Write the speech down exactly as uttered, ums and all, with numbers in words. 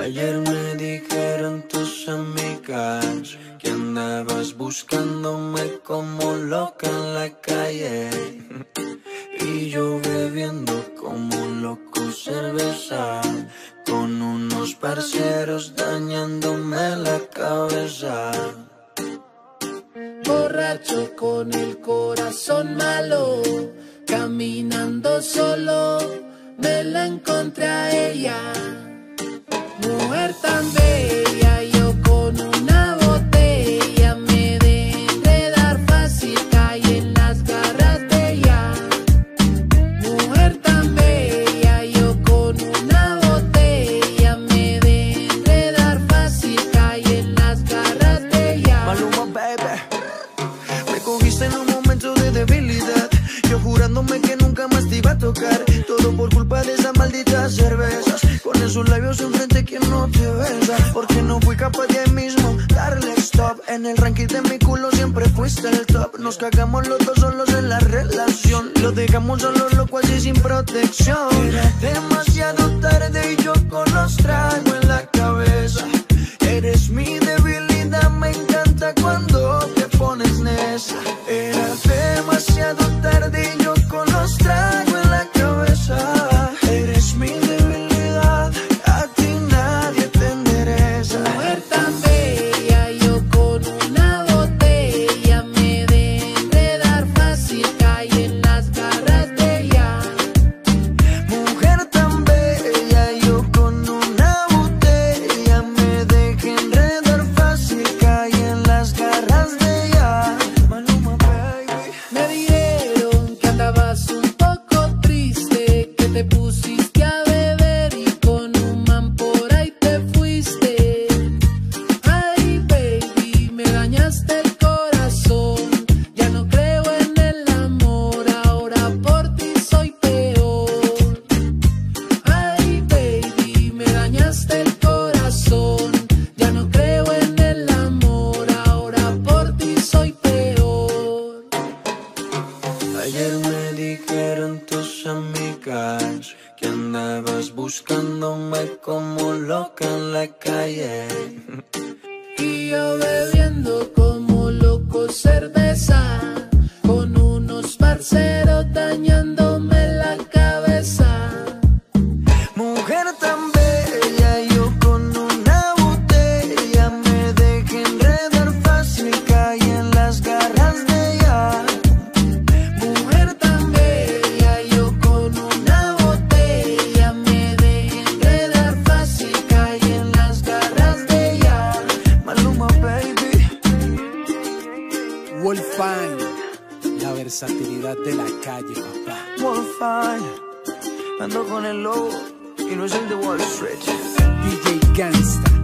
Ayer me dijeron tus amigas que andabas buscándome como loca en la calle. Y yo bebiendo como loco cerveza, con unos parceros dañándome la cabeza. Borracho con el corazón malo, caminando solo, me la encontré a ella. Mujer tan bella, yo con una botella me dejé enredar fácil, caí en las garras de ella. Mujer tan bella, yo con una botella me dejé enredar fácil, caí en las garras de ella. Maluma, baby, me cogiste en un momento de debilidad, yo jurándome que nunca más te iba a tocar. Todo por culpa de esas malditas cervezas, con esos labios enfrente que no te besa. Porque no fui capaz de ahí mismo darle stop. En el ranking de mi culo siempre fuiste el top. Nos cagamos los dos solos en la relación, lo dejamos solo loco así sin protección. Era demasiado tarde y yo con los tragos en la cabeza. Eres mi debilidad, me encanta cuando te pones necia. Era demasiado tarde y yo con los tragos en la cabeza. Eres mi debilidad, a ti nadie te endereza. Mujer tan bella, yo con una botella me dejé enredar fácil, caí en las garras de ella. Mujer tan bella, yo con una botella me dejé enredar fácil, caí en las garras de ella. Maluma, baby. Me dijeron que andabas un poco triste, que te pusiste a beber y con un man por ahí te fuiste. Ay, baby, me dañaste el corazón, ya no creo en el amor, ahora por ti soy peor. Ay, baby, me dañaste el corazón, ya no creo en el amor, ahora por ti soy peor. Ayer me dijeron tus amigas que andabas buscándome como loca en la calle. Y yo bebiendo como loco cerveza, con unos parceros dañándome la cabeza. Mujer tan bella, yo con una botella me dejé enredar fácil, caí en las garras de ella. Mujer tan bella, yo con una botella me dejé enredar fácil, caí en las garras de ella. Maluma, baby. Wolfine, la versatilidad de la calle, papá. Wolfine, ando con el lobo y no es el de Wall Street. D J Gangsta.